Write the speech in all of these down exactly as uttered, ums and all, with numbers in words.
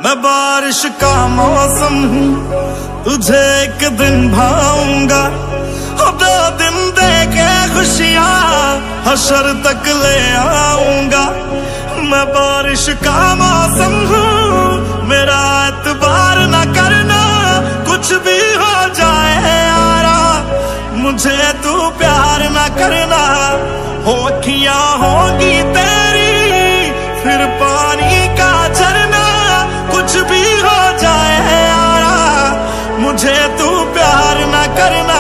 मैं बारिश का मौसम हूँ, तुझे एक दिन भाऊंगा। दो दिन दे के खुशियाँ हशर तक ले आऊंगा। मैं बारिश का मौसम हूँ, मेरा एतबार न करना, कुछ भी हो जाए यारा, मुझे तू प्यार न करना। हो अखियाँ होगी तेरी फिर पानी का झरना, कुछ भी हो जाए यारा, मुझे तू प्यार न करना।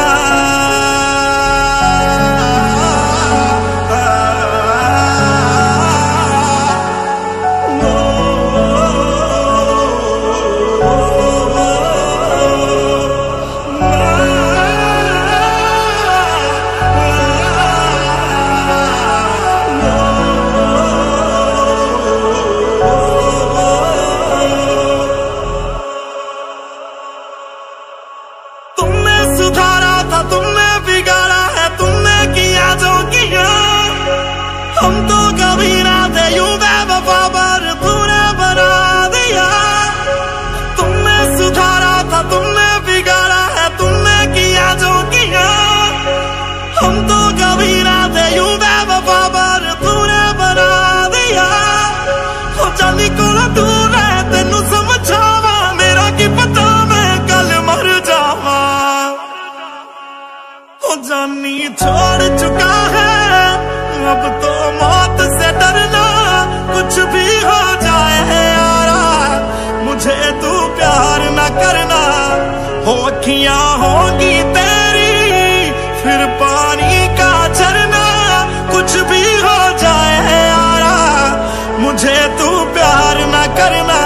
जानी छोड़ चुका है अब तो मौत से डरना, कुछ भी हो जाए यारा, मुझे तू प्यार न करना। हो अखियाँ होगी तेरी फिर पानी का झरना, कुछ भी हो जाए यारा, मुझे तू प्यार न करना।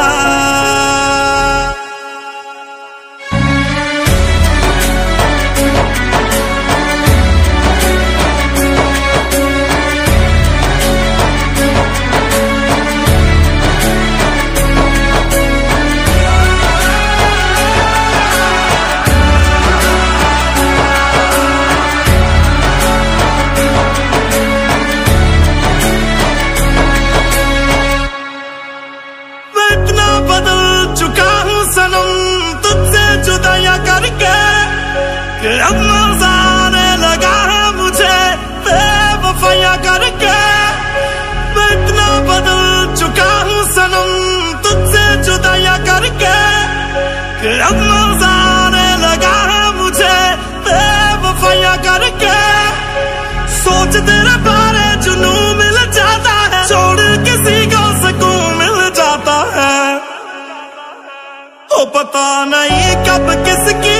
अब मज़ा आने लगा है मुझे बेवफाइयां करके, मैं इतना बदल चुका हूँ सनम तुझसे जुदाइयां करके। अब मज़ा आने लगा है मुझे बेवफाइयां करके। सोच तेरे बारे जुनू मिल जाता है, छोड़ किसी को सुकून मिल जाता है। ओ पता नहीं कब किसकी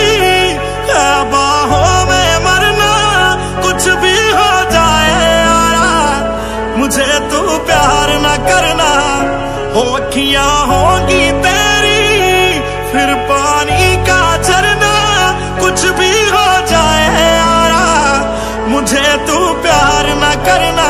बाहों में मरना, कुछ भी हो जाए यारा, मुझे तू प्यार न करना। हो अखियाँ होगी तेरी फिर पानी का झरना, कुछ भी हो जाए यारा, मुझे तू प्यार न करना।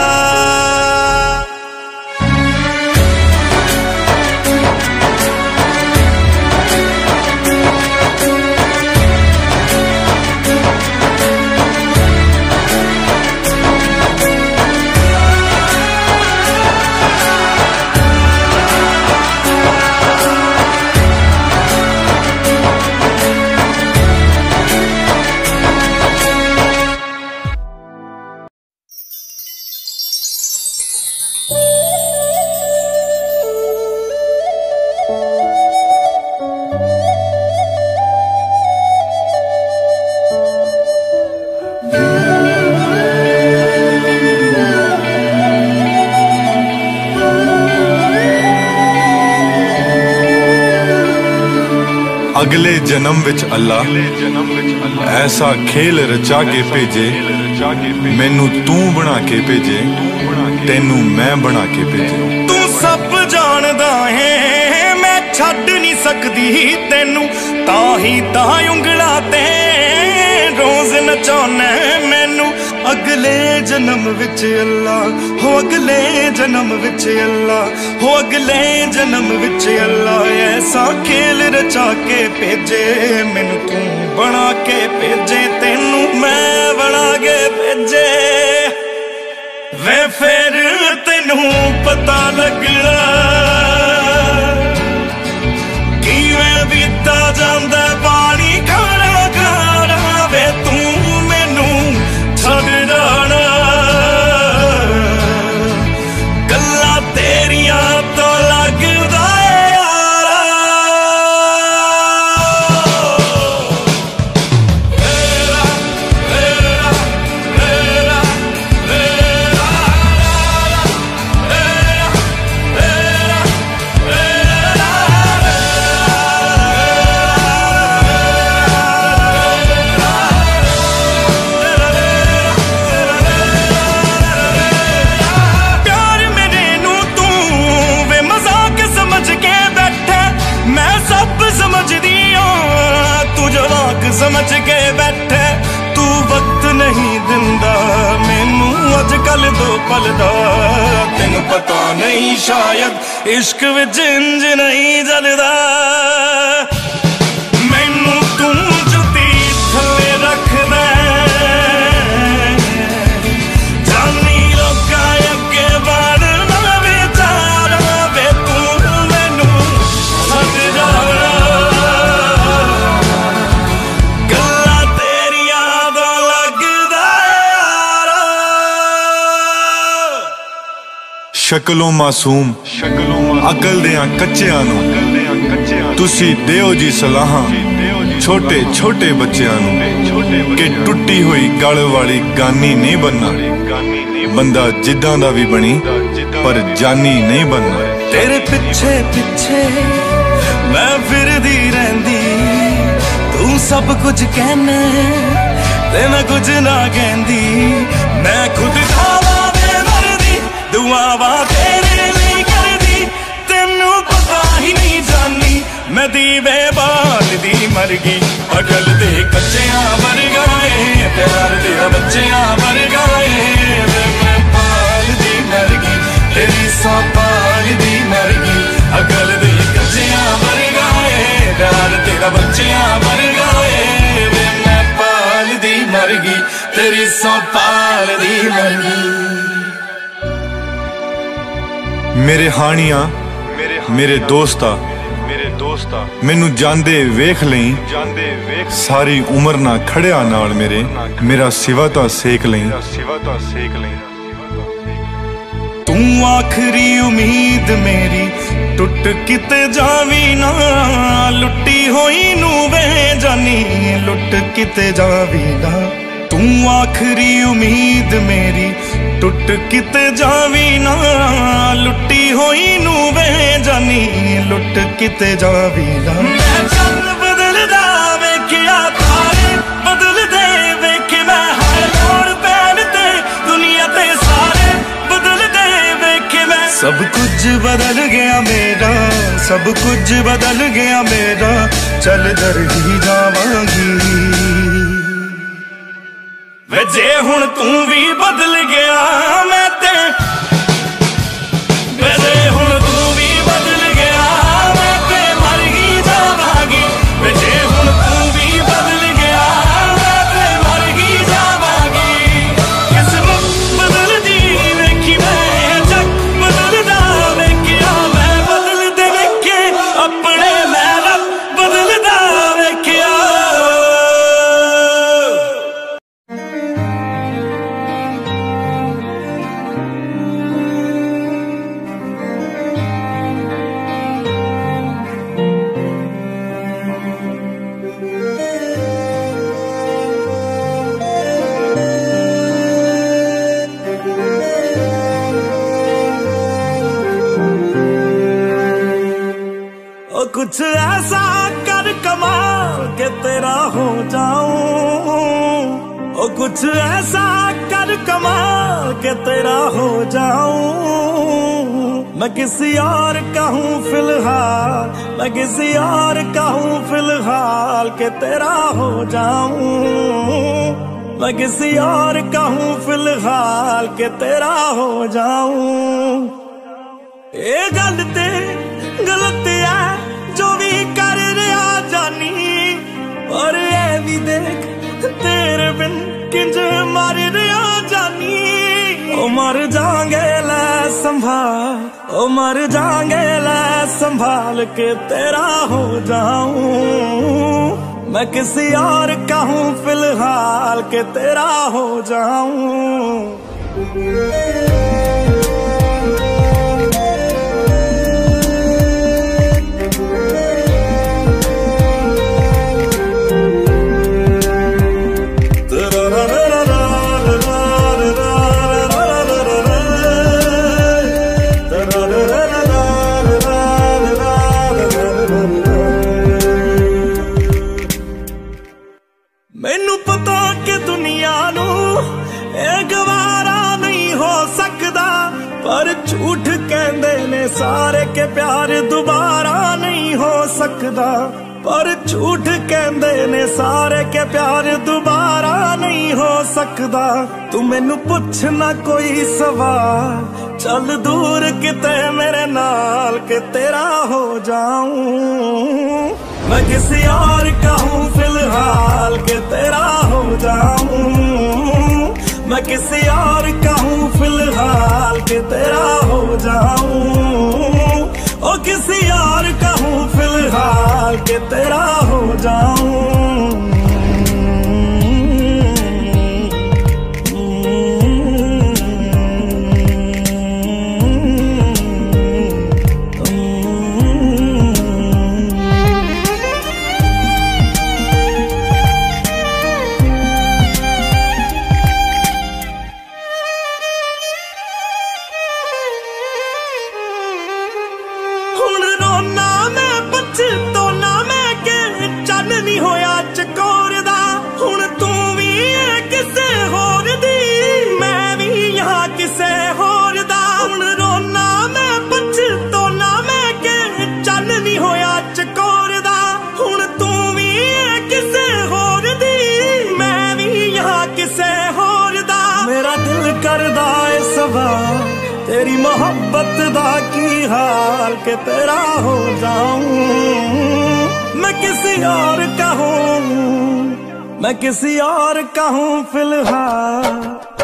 अगले जन्म विच अल्लाह ऐसा खेल रचा के भेजे, मैनू तू बना के भेजे, तेनू मैं बना के भेजे। तू सब जानदा है मैं छड्ड नहीं सकदी तेनू, ताही तां उंगला ते रोज नचाना मैनू। अगले जन्म विच अल्लाह, हो अगले जन्म विच अल्लाह, हो अगले जन्म विच अल्लाह ऐसा खेल रचा के भेजे, मैनू तू बना के भेजे, तेनू मैं बना के भेजे। वे फिर तेनू पता लगना पलदा तेनू पता नहीं शायद इश्क विच इंज नहीं जलदा मैनू तू जुती थले रखदा जानी लोका अगे बढ़ना बेचारा वे तू मैनू छड्ड जा गल्लां तेरियां दा लगदा यारा शक्लों मासूम अकल दियां कच्चियां नूं तुसी दिओ जी सलाहां छोटे छोटे बच्चियां नूं कि टुट्टी हुई गल वाली गानी नहीं बनना बंदा जिद्दां दा भी बनी पर जानी नहीं बनना तेरे पिछे पिछे मैं फिरदी रहंदी तू सब कुछ कहना ते मैं कुछ ना कहंदी मैं खुद खावा दे मरदी दुआवां तेरे लिए करदी तेनू पता ही नहीं जानी मैं दीवे बाल दी मर गई अगल दे कच्चियां वर्गाए प्यार दे बच्चियां वर्गाए मैं पाल दी मर गई तेरी सौ पाल दी मर गई अगल दे कच्चियां वर्गाए प्यार तेरा बच्चियां वर्गाए मैं पाल दी मर गई तेरी सौ पाल दी मर गई मेरे हानिया मेरे दोस्ता मैनू जांदे वेख लई सारी उम्र ना खड़िया नाल मेरे मेरा सिवा ता सेक लई तू आखरी उम्मीद मेरी टुट किते जावी ना लुट्टी होई नू वे जानी लुट किते जावी ना तू आखरी उम्मीद मेरी टुट किते जावी ना लुट्टी होई नू वे जानी लुट किते जावी ना मैं चल बदलदा वेखिया तारे बदल दे वेखे मैं हर मोड़ पैन ते दुनिया ते सारे बदल दे वेखे मैं सब कुछ बदल गया मेरा सब कुछ बदल गया मेरा चल दर ही जावांगी वे जे हुण तू भी बदल गया मैं ते वे जे हुण तू भी बदल गया मैं ते मर ही जावांगी वे जे हुण तू भी बदल गया मैं ते मर ही जावांगी किस्मत बदलदी वेखी मैं जग बदलदा वेखिया मैं बदल दे वेखे अपने मैं रब बदलदा वेखिया कुछ ऐसा कर कमाल के तेरा हो जाऊं ओ कुछ ऐसा कर कमाल के तेरा हो जाऊं मैं किसी और का हूँ फिलहाल मैं किसी और का हूँ फिलहाल के तेरा हो जाऊं मैं किसी और का हूँ फिलहाल के तेरा हो जाऊं ये गल ते गलत है जो भी कर रहा जानी और ये भी देख तेरे बिन किंज मर रहा जानी ओ मर जाएंगे लै संभाल ओ मर जाएंगे लै संभाल के तेरा हो जाऊं मैं किसी और का हूँ फिलहाल के तेरा हो जाऊं मैनू पता कि दुनिया नू ए गवारा नहीं हो सकदा पर झूठ कहंदे ने सारे के प्यार दोबारा नहीं हो सकदा, पर झूठ कहंदे ने सारे के प्यार दोबारा नहीं हो सकदा। तू मैनू पुछ ना कोई सवाल, चल दूर किते मेरे नाल के तेरा हो जाऊं। मैं किसी और का हूँ फिलहाल के तेरा हो जाऊं। मैं किसी और का हूँ फिलहाल के तेरा हो जाऊं। ओ किसी और का हूँ फिलहाल के तेरा हो जाऊं। तेरी मोहब्बत दा की हाल के तेरा हो जाऊं। मैं किसी और का हूँ, मैं किसी और का हूँ फिलहाल।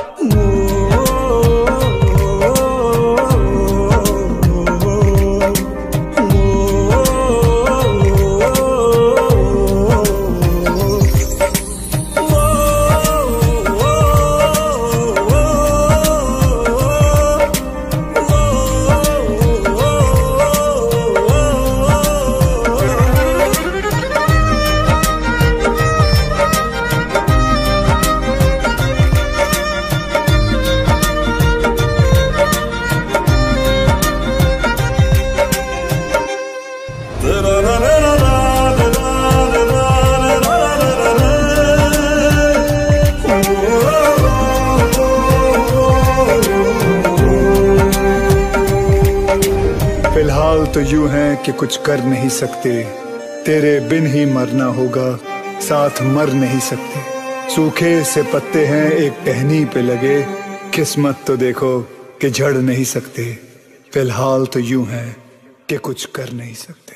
फिलहाल तो यूं है कि कुछ कर नहीं सकते, तेरे बिन ही मरना होगा, साथ मर नहीं सकते। सूखे से पत्ते हैं एक टहनी पे लगे, किस्मत तो देखो कि झड़ नहीं सकते। फिलहाल तो यूं है कि कुछ कर नहीं सकते।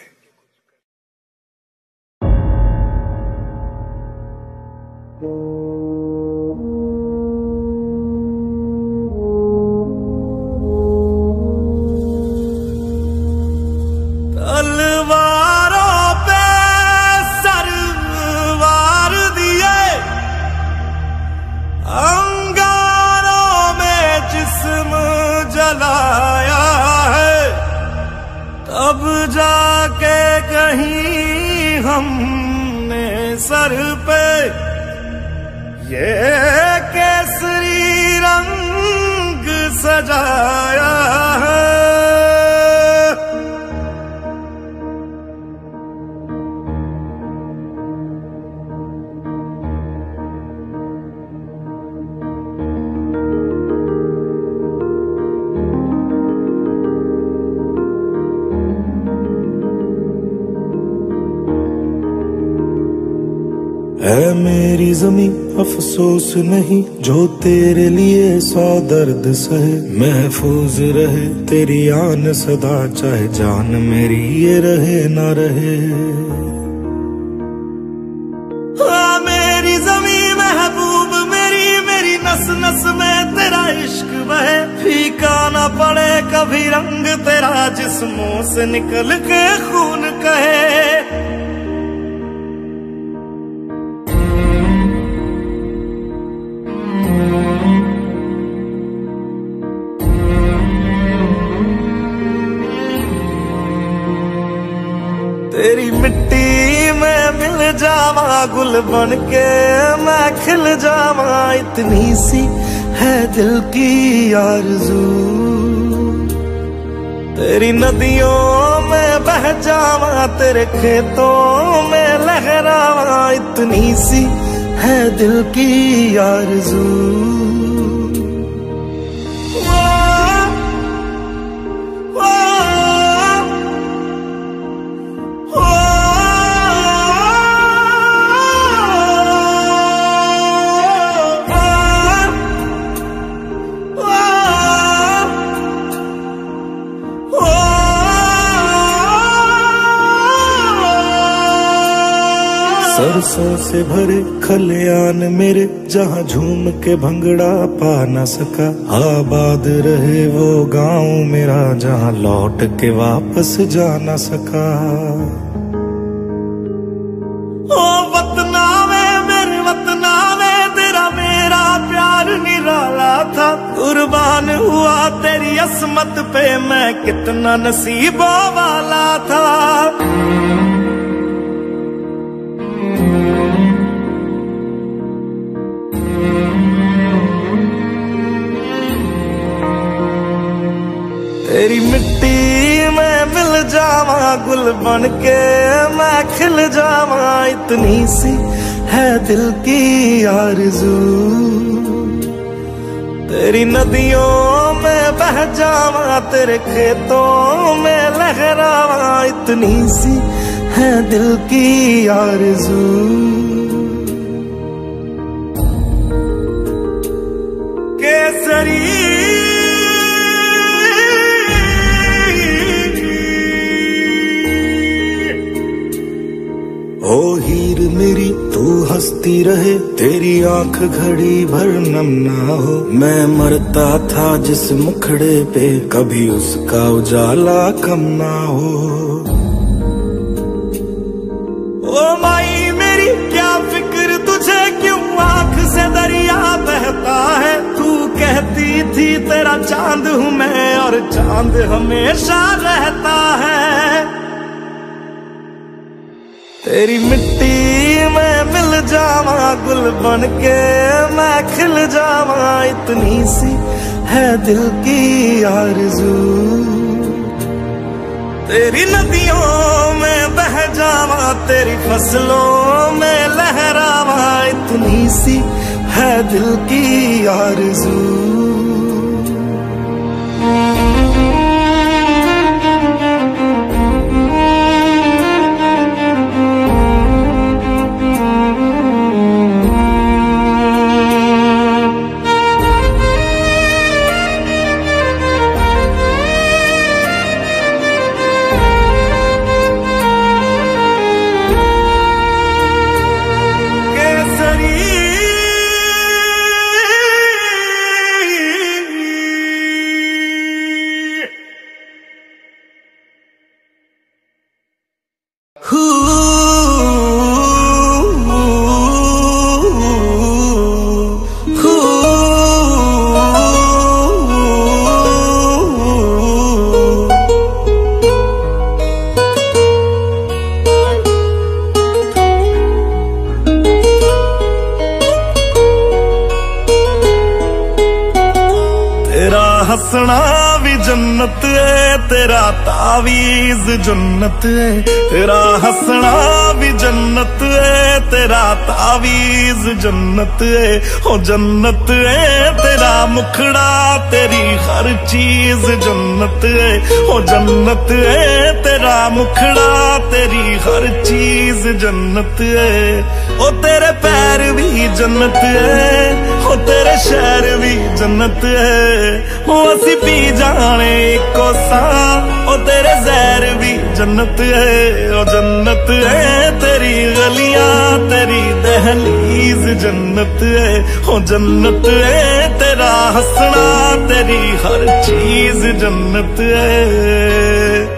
तलवारों पे सरवार दिए, अंगारों में जिस्म जलाया है, तब जाके कहीं हमने सर पे ये केसरी रंग सजाया है। है मेरी ज़मीं अफसोस नहीं, जो तेरे लिए सौ दर्द सहे, महफूज रहे तेरी आन सदा, चाहे जान मेरी ये रहे ना रहे। हाँ मेरी ज़मीं महबूब मेरी, मेरी नस नस में तेरा इश्क बहे, फीका ना पड़े कभी रंग तेरा, जिस्मों से निकल के खून कहे। तेरी मिट्टी में मिल जावा, गुल बन के मैं खिल जावा, इतनी सी है दिल की आरज़ू। तेरी नदियों में बह जावा, तेरे खेतों में लहरावा, इतनी सी है दिल की आरज़ू। सरसों से भरे खलियान मेरे, जहाँ झूम के भंगड़ा पा न सका। आबाद रहे वो गांव मेरा, जहाँ लौट के वापस जा न सका। ओ वतना में मेरे वतना में, तेरा मेरा प्यार निराला था। कुर्बान हुआ तेरी असमत पे, मैं कितना नसीबों वाला था। तेरी मिट्टी में मिल जावा, गुल बन के मैं खिल जावा। इतनी सी है दिल की आरज़ू, तेरी नदियों में बह जावा, तेरे खेतों में लहरावा। इतनी सी है दिल की आरज़ू। केसरी ओ हीर मेरी तू हंसती रहे, तेरी आंख घड़ी भर नम ना हो। मैं मरता था जिस मुखड़े पे, कभी उसका उजाला कम ना हो। ओ माई मेरी क्या फिक्र तुझे, क्यों आंख से दरिया बहता है। तू कहती थी तेरा चांद हूँ मैं, और चांद हमेशा रहता है। तेरी मिट्टी में मिल जावा, गुल बन के मैं खिल जावा। इतनी सी है दिल की आरज़ू, तेरी नदियों में बह जावा, तेरी फसलों में लहरावा। इतनी सी है दिल की आरज़ू। हंसना भी जन्नत है, तेरा तावीज जन्नत है। तेरा हंसना भी जन्नत है, तेरा तावीज जन्नत है। ओ जन्नत है तेरा मुखड़ा, तेरी हर चीज जन्नत है। ओ जन्नत है तेरा मुखड़ा, तेरी हर चीज जन्नत है। ओ तेरे पैर भी जन्नत है, ओ तेरे शहर भी जन्नत है। ओ असी पी जाने को सा, ओ तेरे जहर भी जन्नत है। ओ जन्नत है तेरी गलियां, तेरी दहलीज जन्नत है। ओ जन्नत है तेरा हंसना, तेरी हर चीज जन्नत है।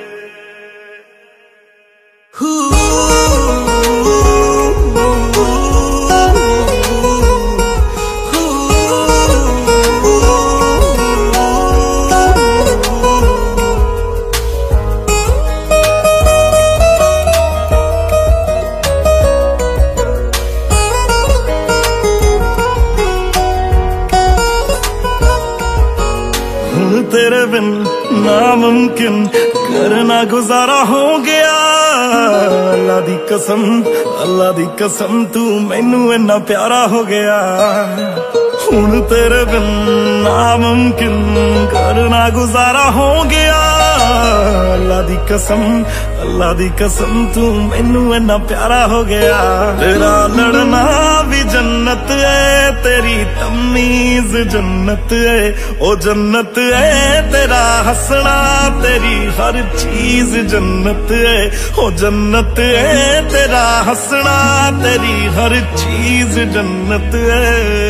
तेरे बिन नामुमकिन करना गुजारा हो गया। अल्लाह दी कसम, अल्लाह दी कसम, तू मैनू इन्ना प्यारा हो गया। हुण तेरे बिन नामुमकिन करना गुजारा हो गया। अल्लाह दी कसम अल्लाह दी कसम तू मैनू इन्ना प्यारा हो गया। तेरा लड़ना भी जन्नत है, तेरी तमीज जन्नत है, ओ जन्नत है। तेरा हंसना तेरी हर चीज जन्नत है, ओ जन्नत है। तेरा हंसना तेरी हर चीज जन्नत है।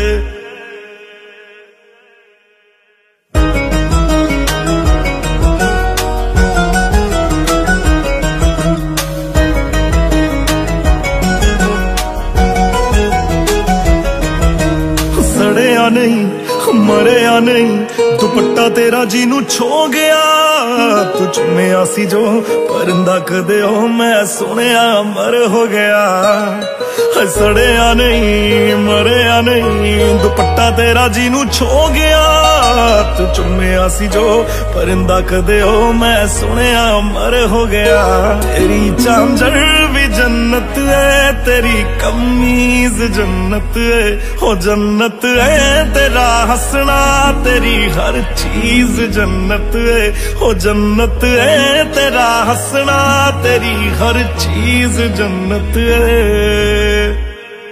नहीं मरिया नहीं दुपट्टा तेरा जी नू छो गया। तू चुम्या सी जो परिंदा कदे हो मैं सुनिया मर हो गया। सड़िया नहीं मरिया नहीं दुपट्टा तेरा जी नू छो गया। तू चुम्या सी जो परिंदा कदे हो मैं सुनिया मर हो गया। तेरी झांझर भी जन्नत है, तेरी कमीज जन्नत है, हो जन्नत है। तेरा हंसना तेरी हर चीज जन्नत है, हो जन्नत है। तेरा हंसना तेरी हर चीज जन्नत है।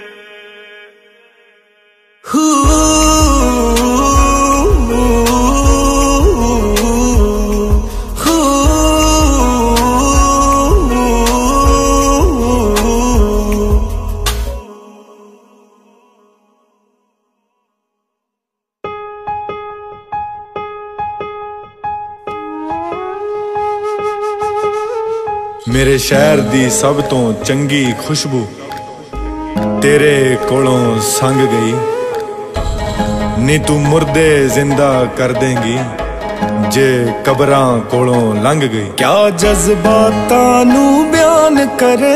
मेरे शहर दी सब तो चंगी खुशबू तेरे कोलों संग गई। नी तू मुर्दे जिंदा कर देंगी जे कबरां कोलों लंघ गई। क्या जज्बातां नू बयान करे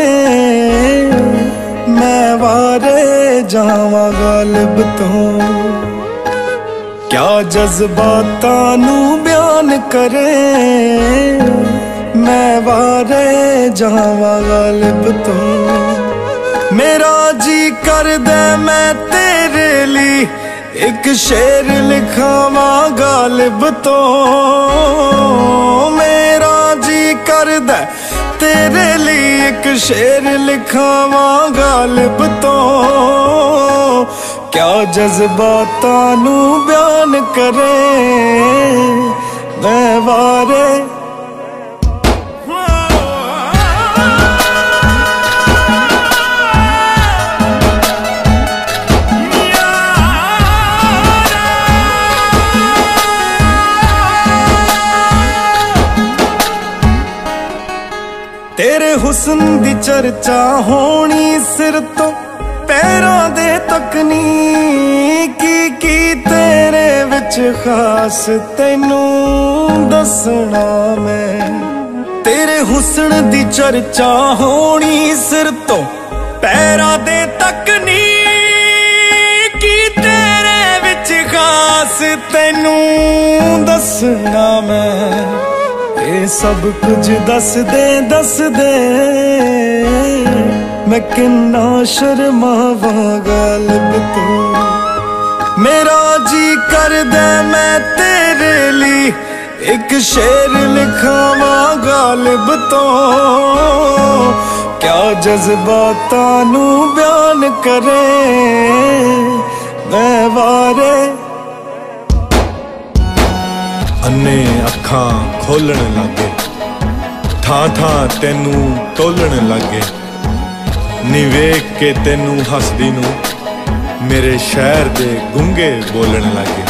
मैं वारे जावां गालिब तो। क्या जज्बातां नू बयान करे मैं वारे जावां गालिब तो। मेरा जी कर दे मैं तेरे लिए एक शेर लिखावां गालिब तो। मेरा जी कर दे तेरे लिए एक शेर लिखावां गालिब तो। क्या जज्बातां नू बयान करे मैं वारे। तेरे हुस्न दी चर्चा होनी सिर तो पैरां दे तकनी। की की तेरे विच खास तैनू दसना मैं। तेरे हुस्न दी चर्चा होनी सिर तो पैरां दे तकनी। की तेरे विच खास तैनू दसना मैं। ये सब कुछ दस दे दस दे मैं किन्ना शर्मावां गालिब तो। मेरा जी कर दे मैं तेरे लिए एक शेर लिखावां गालिब तो। क्या जज्बातां नू बयान करे मैं वारे। अन्ने अखां खोलण लागे थां थां तेनू टोलण लागे। नी वेख के तेनू हसदी नू मेरे शहर दे गुंगे बोलण लागे।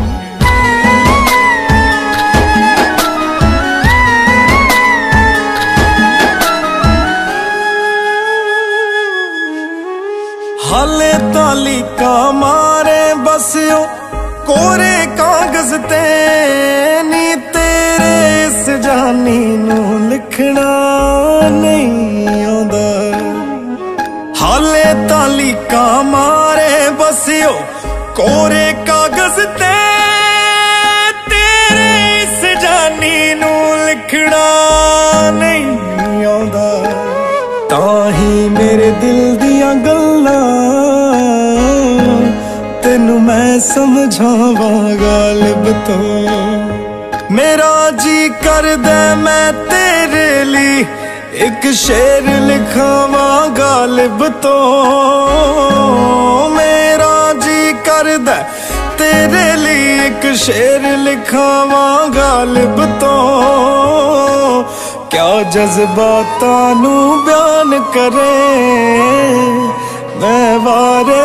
हाले ताली का मारे बसियो कोरे कागज ते। नी तेरे इस जानी नू लिखना नहीं आंदा। हाले ताली का मारे बसियो कोरे कागज ते। तेरे इस जानी नू लिखना नहीं आंदा। ताही मेरे दिल दियां गल्लां तेनू मैं समझावां गालिब तो। मेरा जी कर दे मैं तेरे लिए एक शेर लिखावा गालिब तो। मेरा जी कर दे तेरे लिए एक शेर लिखावा गालिब तो। क्या जज्बातां नू बयान करे मैं वारे।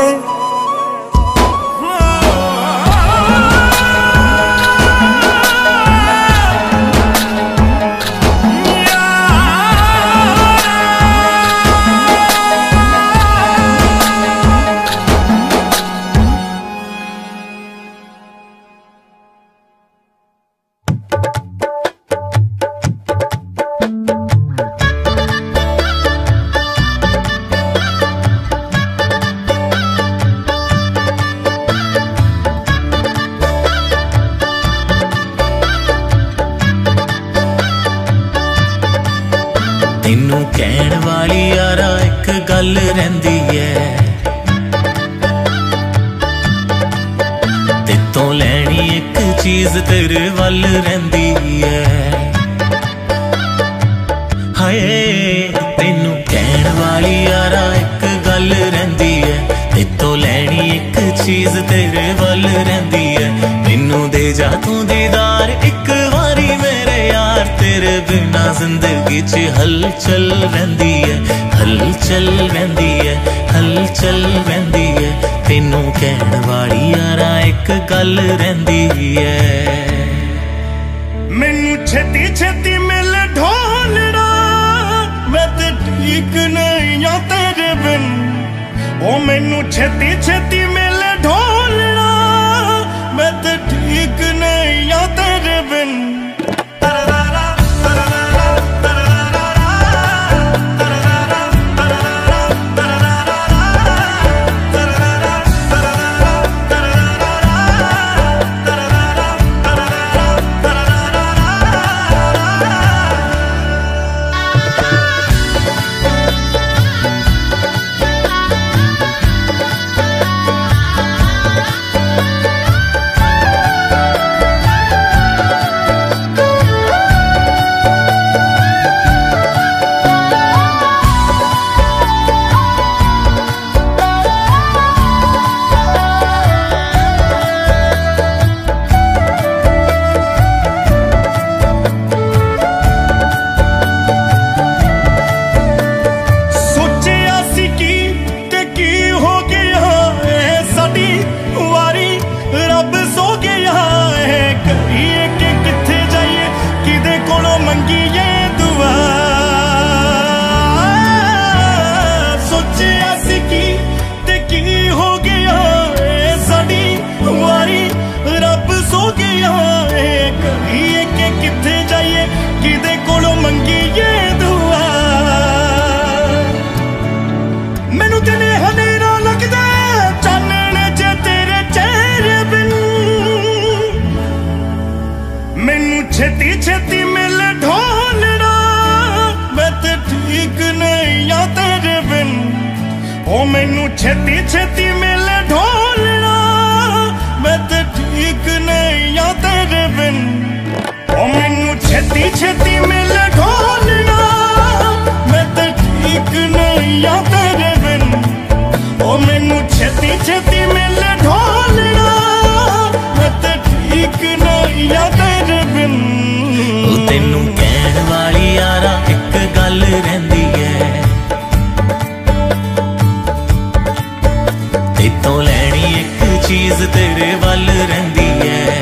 तेनू कहण वाली यारा एक गल रहिंदी है, तेतों लैनी एक चीज तेरे वल रहिंदी है। हाय तेनू कहण वाली यारा एक गल रहिंदी है, तेतों लैनी एक चीज तेरे वल रहिंदी है। मैनू दे जा तू दीदार एक वारी मेरे यार, तेरे बिना जिंदगी च हलचल रहिंदी है, हलचल रहिंदी है, हलचल रहिंदी है। तेनू कहण वाली यारा एक गल रहिंदी है। मैनू छेती छेती मिल ढोलना, मैं ते ठीक नहीं आ तेरे बिन। ओ मैनू छेती छेती मिल ढोलना, मैं ते ठीक नहीं आ तेरे बिन। छेती छेती मिल ढोलना, मैं ते ठीक नहीं आ तेरे बिन। ओ मैनू छेती छेती मिल ढोलना, मैं ते ठीक नहीं आ तेरे बिन। ओ मैनू छेती छेती मिल ढोलना, मैं ते ठीक नहीं आ तेरे बिन। ओ मैनू छेती छेती मिल ढोलना, मैं ते ठीक नहीं आ तेरे बिन। तेनू कहण वाली यारा एक गल रहिंदी है, तेतों लैनी एक चीज तेरे वल रहिंदी है।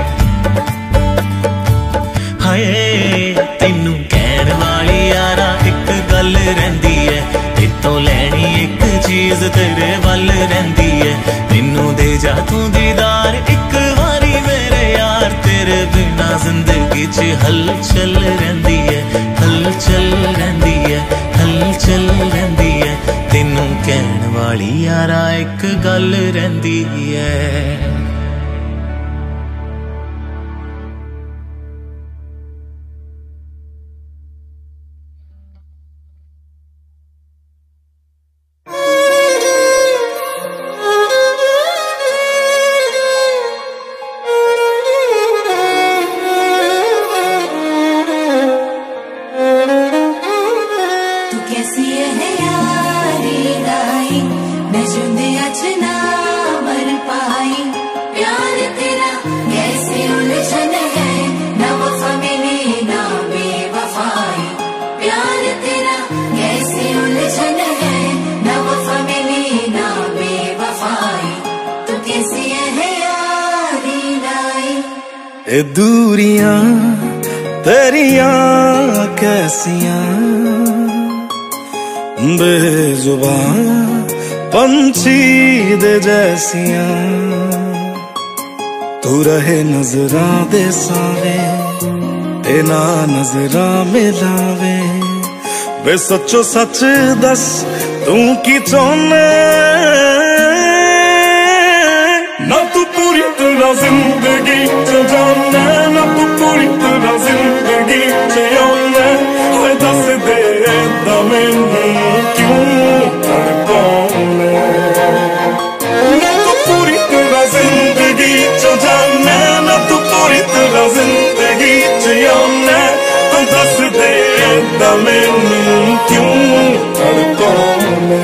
हाय तेनू कहण वाली यारा एक गल रहिंदी है, तेतों लैनी एक चीज तेरे वल रहिंदी है। मैनू दे जा तू दीदार एक वारी मेरे यार, तेरे बिना जिंदगी च हलचल रहिंदी है, हलचल रहिंदी है, हलचल रहिंदी है। तेनू कहण वाली यारा एक गल रहिंदी है। ए दूरियां तेरियां कैसियां, बेजुबान पंछी दे जैसियां, तू रहे नजरां दे सावे ते ना नजरां मिलावे। वे सच्चो सच दस तू की चाहना, ना तू पूरी तरह जिंदगी च जाना, ना तू पूरी तरह जिंदगी च आना। हाय दस दे दा मैनू क्यों तड़पाना, ना तू पूरी तरह जिंदगी च जाना, ना तू पूरी तरह जिंदगी च आना। दस दे दा मैनू क्यों तड़पाना।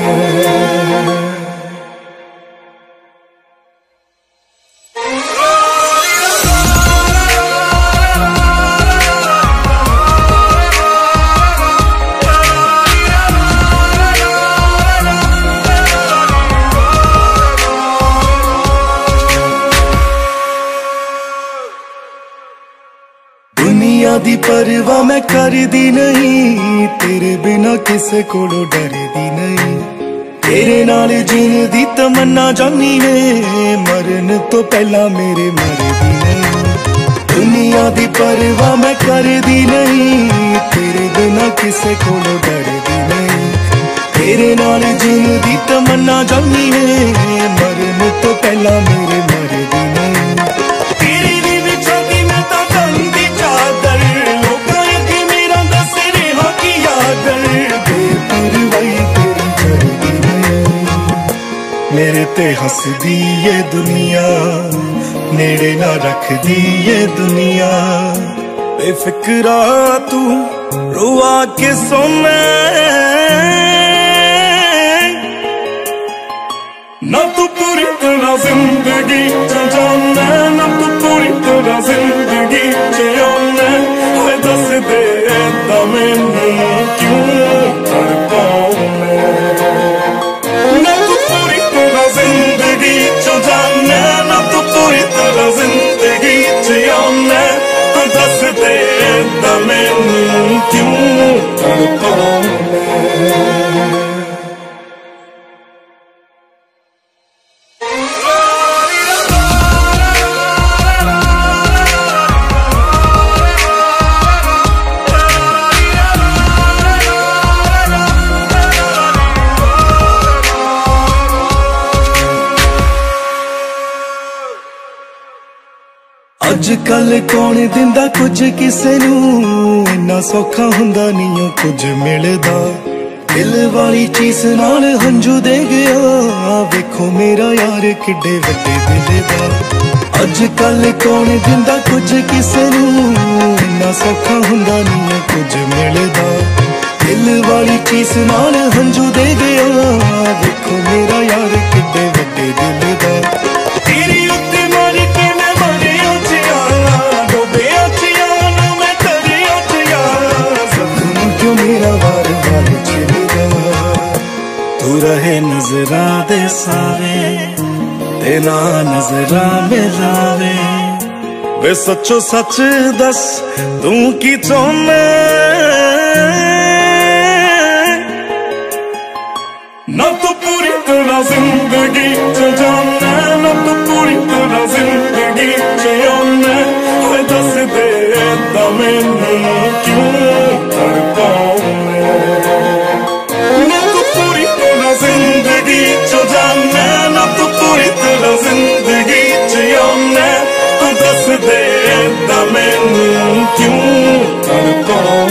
दुनिया दी परवाह मैं करदी नहीं, तेरे बिना किसे कोलों डरदी नहीं। तेरे नाल जीण दी तमन्ना जानी वे, मरन तो पहला मेरे मरदी नहीं। दुनिया दी परवाह मैं करदी नहीं, तेरे बिना किसे कोलों डरदी नहीं। तेरे नाल जीण दी तमन्ना जानी वे, मरन तो पहला मेरे मरदी नहीं। मेरे ते हसदी ये दुनिया, नेड़े ना रखदी ये दुनिया। बेफिक्रा तू रुआ के सोना, ना तू पूरी तरह जिंदगी च जाना, ना तू पूरी तरह जिंदगी च आना। हाय दस दे दा मैनू क्यों तड़पाना, ना तू पूरी तरह जिंदगी च जाना, ना तू पूरी तरह जिंदगी च आना। दस दे दा मैनू क्यों तड़पाना। अजकल कौन दिंदा कुछ किसे नू, इन्ना सौखा हुंदा नहीं कुछ मिलदा। दिल वाली चीज नाल हंजू दे गया, वेखो मेरा यार किड्डे वड्डे दिल दा। अजकल कौन दिंदा कुछ किसे नू, इन्ना सौखा हुंदा नहीं कुछ मिलदा। दिल वाली चीज नाल हंजू दे गया, वेखो मेरा यार किड्डे वड्डे दिल दा। तेरी उत्ते मार के मैं मरिया चियाला, डोबिया चियाला मैं तरिया चियाला। जख्म क्यों मेरा वार वार चिरदा, तू रहे नजरां दे सावे ते ना नजरां मिलावे। वे सच्चो सच दस तू की चाहना, ना तू पूरी तरह जिंदगी च जाना, ना तू पूरी तरह जिंदगी च आना। हाय दस दे दा मैनू क्यों तड़पाना, ना तू पूरी तरह जिंदगी च जाना, ना तू पूरी तरह जिंदगी च आना। दस दे दा मैनू क्यों तड़पाना।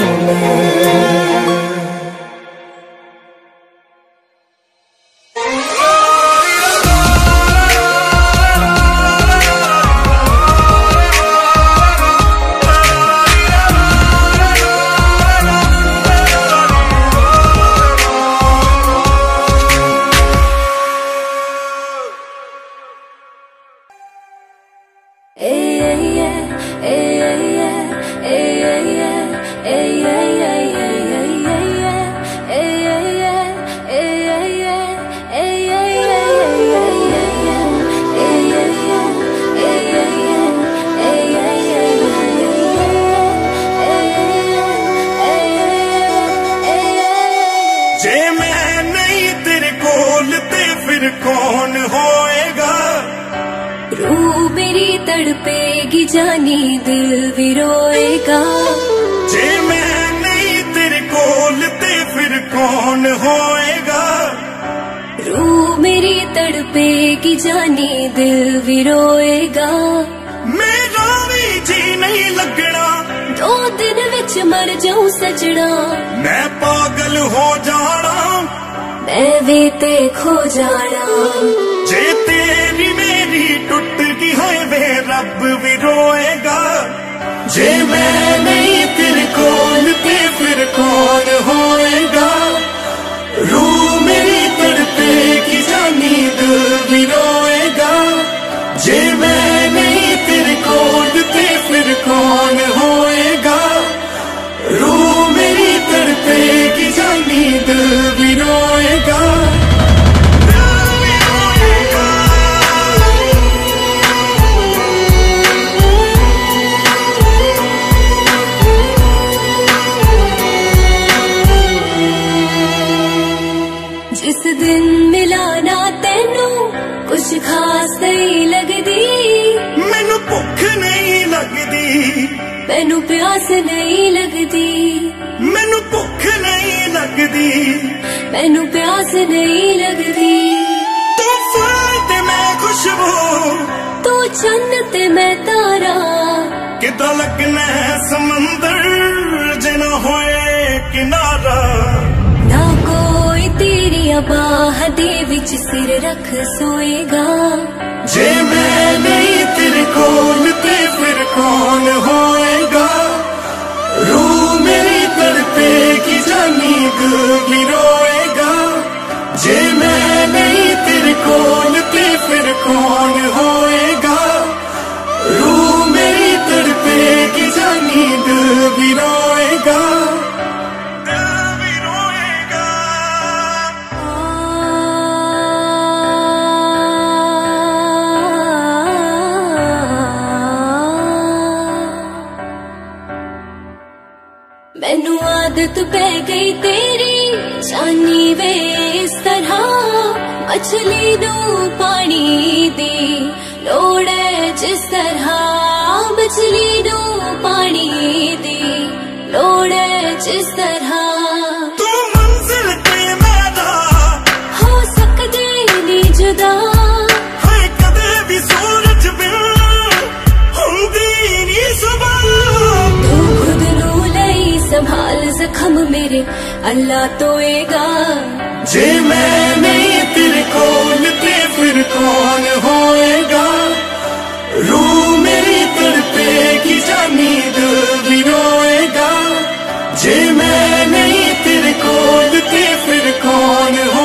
तड़पेगी जानी दिल भी रोएगा। जे मैं नहीं तेरे कोल ते फिर कौन होएगा। रूह मेरी तड़पेगी जानी दिल भी रोएगा। मेरा भी जी नहीं लगना, दो दिन विच मर जाऊं सजना। मैं पागल हो जाना, मैं भी ते खो जाना। जे तेरी मेरी टूट गई है वे रब भी रोएगा। जे मैं नहीं तेरे कोल ते फिर कौन होएगा। रूह मेरी तड़पेगी जानी दिल भी रोएगा। जे मैं नहीं तेरे कोल ते फिर कौन होएगा। रूह मेरी तड़पेगी जानी दिल भी रोएगा। जिस दिन मिला ना तेनू कुछ खास नहीं लगदी। मैनू भुख नहीं लगदी, मैनू प्यास नहीं लगदी। मैनू भुख नहीं लगदी, मैनू प्यास नहीं लगदी। तू फूल ते मैं खुशबू, तू चन्न ते मैं तारा। किदा लगना है समंदर जे ना होए किनारा। ना कोई तेरी बाह दे विच सिर रख सोएगा। जे मैं नहीं तेरे कोल ते फिर कौन होएगा। रूह मेरी तड़पेगी जानी दिल भी रोएगा। जे मैं नहीं तेरे कोल ते फिर कौन होएगा। रूह मेरी तड़पेगी जानी दिल भी रोएगा। मैनू आदत पै गई तेरी जानी वे इस तरह। मछली दू पानी दी लोड़ है जिस तरह। मछली दू पानी दी लोड़ है जिस तरह। तू मंजिल ते मेरा हो सकदे नी जुदा। है कदे भी सूरज बिन हुंदी नी सुबह। तू खुद नू लई संभाल जख्म मेरे अल्लाह तोएगा। जे मैं नहीं तेरे कोल ते फिर कौन होएगा। रूह मेरी तड़पेगी जानी दिल भी रोएगा। जे मैं नहीं तेरे कोल ते फिर कौन होएगा।